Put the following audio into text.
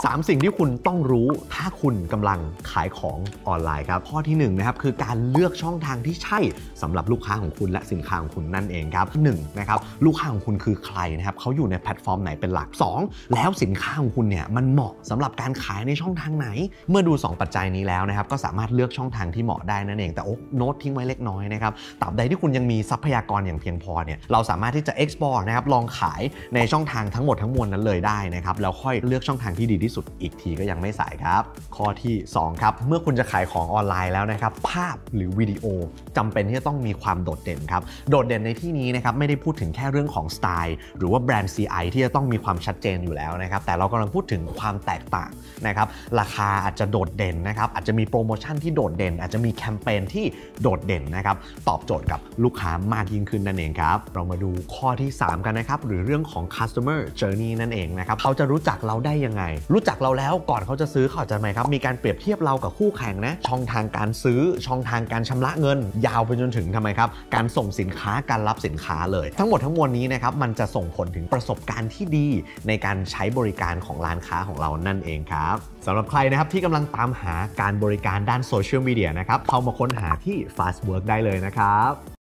3 สิ่งที่คุณต้องรู้ถ้าคุณกำลังขายของออนไลน์ครับข้อที่1นะครับคือการเลือกช่องทางที่ใช่สำหรับลูกค้าของคุณและสินค้าของคุณนั่นเองครับ1นะครับลูกค้าของคุณคือใครนะครับเขาอยู่ในแพลตฟอร์มไหนเป็นหลัก2แล้วสินค้าของคุณเนี่ยมันเหมาะสำหรับการขายในช่องทางไหนเมื่อดู2ปัจจัยนี้แล้วนะครับก็สามารถเลือกช่องทางที่เหมาะได้นั่นเองแต่โน้ตทิ้งไว้เล็กน้อยนะครับตราบใดที่คุณยังมีทรัพยากรอย่างเพียงพอเนี่ยเราสามารถที่จะ export นะครับลองขายในช่องทางทั้งหมดทั้งมวลนั้นเลยได้นะครับแล้วค่อยเลือกช่องทางที่ดีที่สุดอีกทีก็ยังไม่สายครับข้อที่2ครับเมื่อคุณจะขายของออนไลน์แล้วนะครับภาพหรือวิดีโอจำเป็นที่จะต้องมีความโดดเด่นครับโดดเด่นในที่นี้นะครับไม่ได้พูดถึงแค่เรื่องของสไตล์หรือว่าแบรนด์ CI ที่จะต้องมีความชัดเจนอยู่แล้วนะครับแต่เรากำลังพูดถึงความแตกต่างนะครับราคาอาจจะโดดเด่นนะครับอาจจะมีโปรโมชั่นที่โดดเด่นอาจจะมีแคมเปญที่โดดเด่นนะครับตอบโจทย์กับลูกค้ามากยิ่งขึ้นนั่นเองครับเรามาดูข้อที่3กันนะครับหรือเรื่องของ customer journey นั่นเองนะครับเขาจะรู้จักเราได้ยังไงรู้จักเราแล้วก่อนเขาจะซื้อเขาอาจจะไหมครับมีการเปรียบเทียบเรากับคู่แข่งนะช่องทางการซื้อช่องทางการชำระเงินยาวไปจนถึงทำไมครับการส่งสินค้าการรับสินค้าเลยทั้งหมดทั้งมวลนี้นะครับมันจะส่งผลถึงประสบการณ์ที่ดีในการใช้บริการของร้านค้าของเรานั่นเองครับสำหรับใครนะครับที่กำลังตามหาการบริการด้านโซเชียลมีเดียนะครับเข้ามาค้นหาที่ Fastwork ได้เลยนะครับ